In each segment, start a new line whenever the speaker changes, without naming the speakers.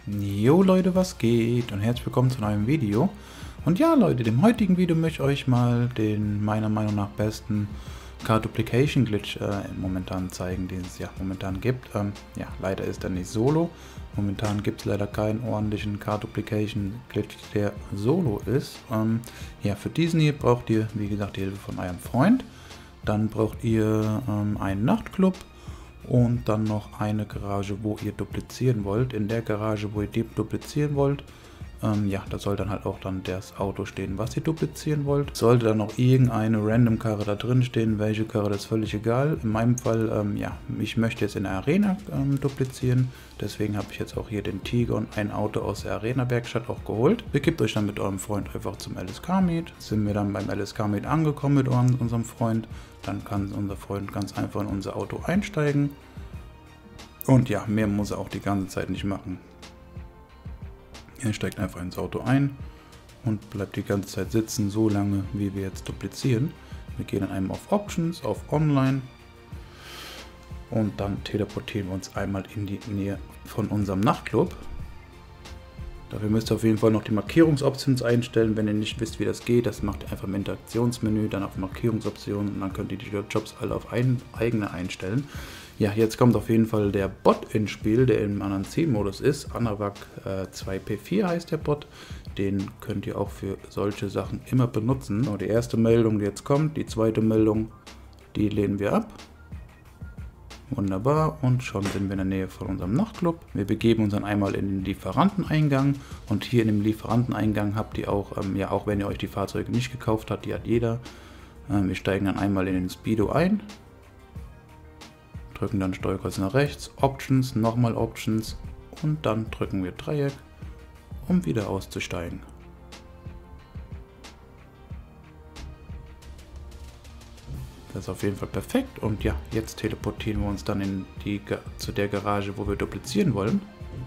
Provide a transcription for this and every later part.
Jo Leute, was geht? Und herzlich willkommen zu einem neuen Video. Und ja Leute, dem heutigen Video möchte ich euch mal den meiner Meinung nach besten Card Duplication Glitch momentan zeigen, den es ja momentan gibt. Ja, leider ist er nicht solo. Momentan gibt es leider keinen ordentlichen Card Duplication Glitch, der solo ist. Ja, für diesen hier braucht ihr, wie gesagt, die Hilfe von eurem Freund. Dann braucht ihr einen Nachtclub. Und dann noch eine Garage, wo ihr duplizieren wollt. In der Garage, wo ihr duplizieren wollt, ja, da soll dann halt auch dann das Auto stehen, was ihr duplizieren wollt. Sollte dann noch irgendeine random Karre da drin stehen, welche Karre, das ist völlig egal. In meinem Fall, ja, ich möchte jetzt in der Arena duplizieren. Deswegen habe ich jetzt auch hier den Tiger, ein Auto aus der Arena-Werkstatt auch geholt. Begebt euch dann mit eurem Freund einfach zum LSK-Meet. Sind wir dann beim LSK-Meet angekommen mit unserem Freund. Dann kann unser Freund ganz einfach in unser Auto einsteigen. Und ja, mehr muss er auch die ganze Zeit nicht machen. Er steigt einfach ins Auto ein und bleibt die ganze Zeit sitzen, so lange wie wir jetzt duplizieren. Wir gehen dann einmal auf Options, auf Online und dann teleportieren wir uns einmal in die Nähe von unserem Nachtclub. Dafür müsst ihr auf jeden Fall noch die Markierungsoptions einstellen. Wenn ihr nicht wisst, wie das geht, das macht ihr einfach im Interaktionsmenü, dann auf Markierungsoptionen und dann könnt ihr die Jobs alle auf eigene einstellen. Ja, jetzt kommt auf jeden Fall der Bot ins Spiel, der im anderen Zielmodus ist. Anavac 2P4 heißt der Bot. Den könnt ihr auch für solche Sachen immer benutzen. So, die erste Meldung, die jetzt kommt, die zweite Meldung, die lehnen wir ab. Wunderbar, und schon sind wir in der Nähe von unserem Nachtclub. Wir begeben uns dann einmal in den Lieferanteneingang und hier in dem Lieferanteneingang habt ihr auch, ja, auch wenn ihr euch die Fahrzeuge nicht gekauft habt, die hat jeder. Wir steigen dann einmal in den Speedo ein, drücken dann Steuerkreuz nach rechts, Options, nochmal Options und dann drücken wir Dreieck, um wieder auszusteigen. Das ist auf jeden Fall perfekt und ja, jetzt teleportieren wir uns dann zu der Garage, wo wir duplizieren wollen.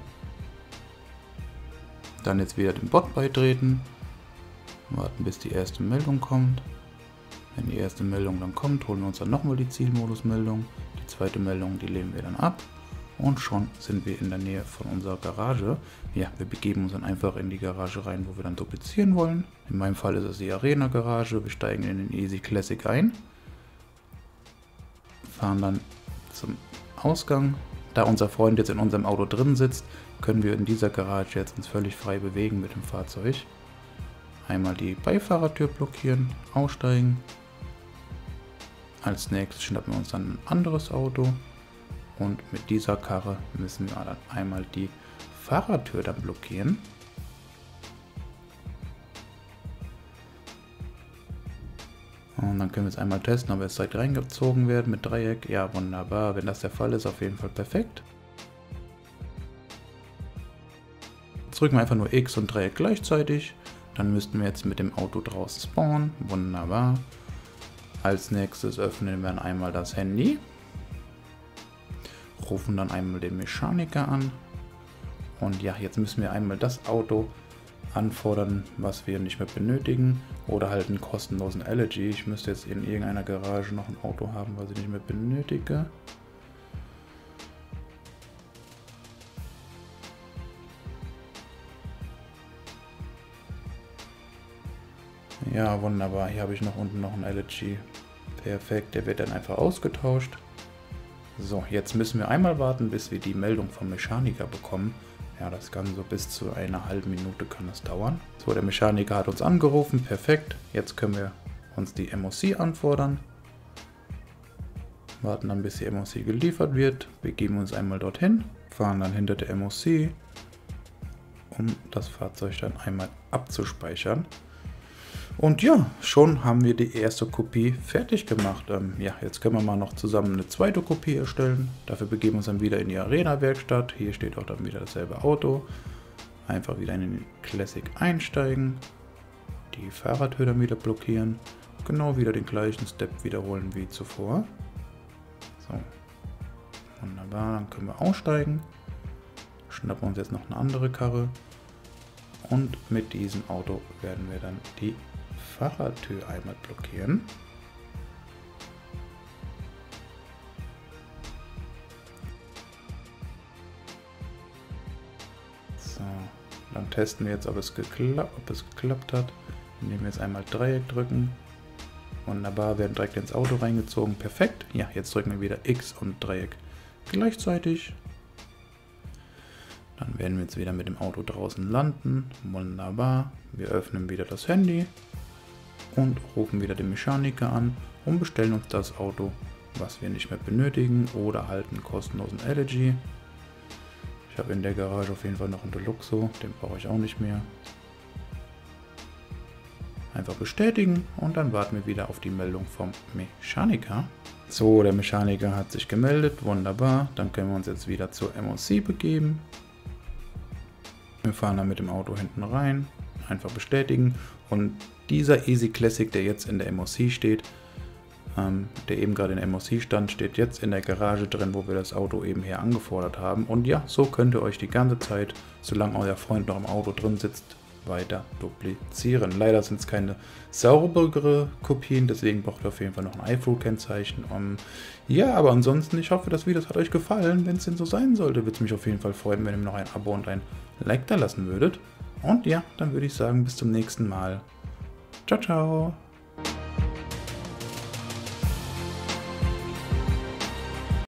Dann jetzt wieder dem Bot beitreten, warten bis die erste Meldung kommt. Wenn die erste Meldung dann kommt, holen wir uns dann nochmal die Zielmodus-Meldung. Die zweite Meldung, die lehnen wir dann ab und schon sind wir in der Nähe von unserer Garage. Ja, wir begeben uns dann einfach in die Garage rein, wo wir dann duplizieren wollen. In meinem Fall ist es die Arena-Garage, wir steigen in den Easy Classic ein. Fahren dann zum Ausgang. Da unser Freund jetzt in unserem Auto drin sitzt, können wir in dieser Garage jetzt uns völlig frei bewegen mit dem Fahrzeug. Einmal die Beifahrertür blockieren, aussteigen. Als nächstes schnappen wir uns dann ein anderes Auto und mit dieser Karre müssen wir dann einmal die Fahrertür dann blockieren. Und dann können wir es einmal testen, ob wir jetzt direkt reingezogen werden mit Dreieck. Ja, wunderbar. Wenn das der Fall ist, auf jeden Fall perfekt. Jetzt drücken wir einfach nur X und Dreieck gleichzeitig. Dann müssten wir jetzt mit dem Auto draußen spawnen. Wunderbar. Als nächstes öffnen wir dann einmal das Handy. Rufen dann einmal den Mechaniker an. Und ja, jetzt müssen wir einmal das Auto anfordern, was wir nicht mehr benötigen, oder halt einen kostenlosen Elegy. Ich müsste jetzt in irgendeiner Garage noch ein Auto haben, was ich nicht mehr benötige. Ja, wunderbar. Hier habe ich noch unten noch einen Elegy. Perfekt, der wird dann einfach ausgetauscht. So, jetzt müssen wir einmal warten, bis wir die Meldung vom Mechaniker bekommen. Ja, das kann so bis zu einer halben Minute kann das dauern. So, der Mechaniker hat uns angerufen, perfekt. Jetzt können wir uns die MOC anfordern. Warten dann, bis die MOC geliefert wird. Begeben uns einmal dorthin, fahren dann hinter der MOC, um das Fahrzeug dann einmal abzuspeichern. Und ja, schon haben wir die erste Kopie fertig gemacht. Ja, jetzt können wir mal noch zusammen eine zweite Kopie erstellen. Dafür begeben wir uns dann wieder in die Arena-Werkstatt. Hier steht auch dann wieder dasselbe Auto. Einfach wieder in den Classic einsteigen. Die Fahrertür dann wieder blockieren. Genau wieder den gleichen Step wiederholen wie zuvor. So, wunderbar, dann können wir aussteigen. Schnappen uns jetzt noch eine andere Karre. Und mit diesem Auto werden wir dann die Fahrertür einmal blockieren. So, So, dann testen wir jetzt, ob es geklappt hat. Indem wir jetzt einmal Dreieck drücken. Wunderbar, werden direkt ins Auto reingezogen. Perfekt. Ja, jetzt drücken wir wieder X und Dreieck gleichzeitig. Dann werden wir jetzt wieder mit dem Auto draußen landen. Wunderbar. Wir öffnen wieder das Handy und rufen wieder den Mechaniker an und bestellen uns das Auto, was wir nicht mehr benötigen, oder halten einen kostenlosen Elegy. Ich habe in der Garage auf jeden Fall noch einen Deluxo, den brauche ich auch nicht mehr. Einfach bestätigen und dann warten wir wieder auf die Meldung vom Mechaniker. So, der Mechaniker hat sich gemeldet, wunderbar. Dann können wir uns jetzt wieder zur MOC begeben. Wir fahren dann mit dem Auto hinten rein, einfach bestätigen. Und dieser Easy Classic, der jetzt in der MOC steht, der eben gerade in der MOC stand, steht jetzt in der Garage drin, wo wir das Auto eben her angefordert haben. Und ja, so könnt ihr euch die ganze Zeit, solange euer Freund noch im Auto drin sitzt, weiter duplizieren. Leider sind es keine saubere Kopien, deswegen braucht ihr auf jeden Fall noch ein iFruit-Kennzeichen. Ja, aber ansonsten, ich hoffe, das Video hat euch gefallen. Wenn es denn so sein sollte, würde es mich auf jeden Fall freuen, wenn ihr mir noch ein Abo und ein Like da lassen würdet. Und ja, dann würde ich sagen, bis zum nächsten Mal. Ciao, ciao!